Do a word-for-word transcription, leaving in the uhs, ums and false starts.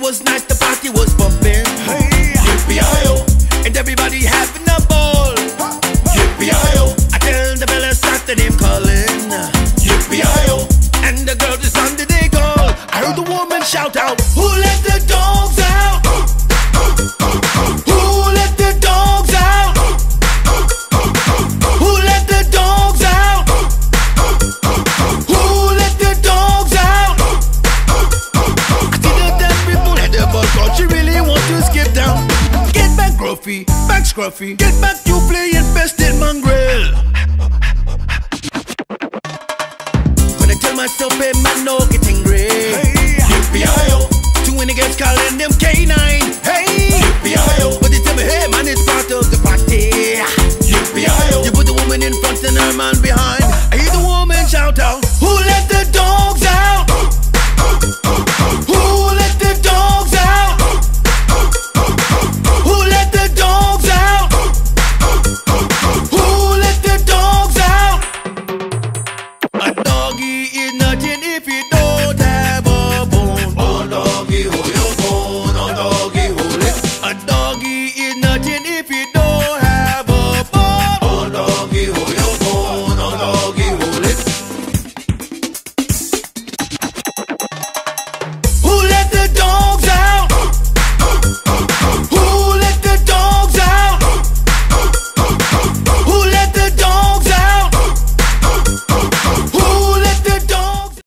was nice, the party was pumping. Hey, Yippee-i-oh, and everybody having a ball. Yippee-i-oh, I tell the fellas start the name calling. Yippee-i-oh, and the girls is under they call. I heard the woman shout out, who let the dogs out? Who let the dogs out? Who let the dogs out? Who let the dogs out? I see that them people had their butt out. She really want to skip down. Get back Gruffy, back Scruffy. Get back to playing Bested Mongrel. When I tell myself, hey man, no get angry.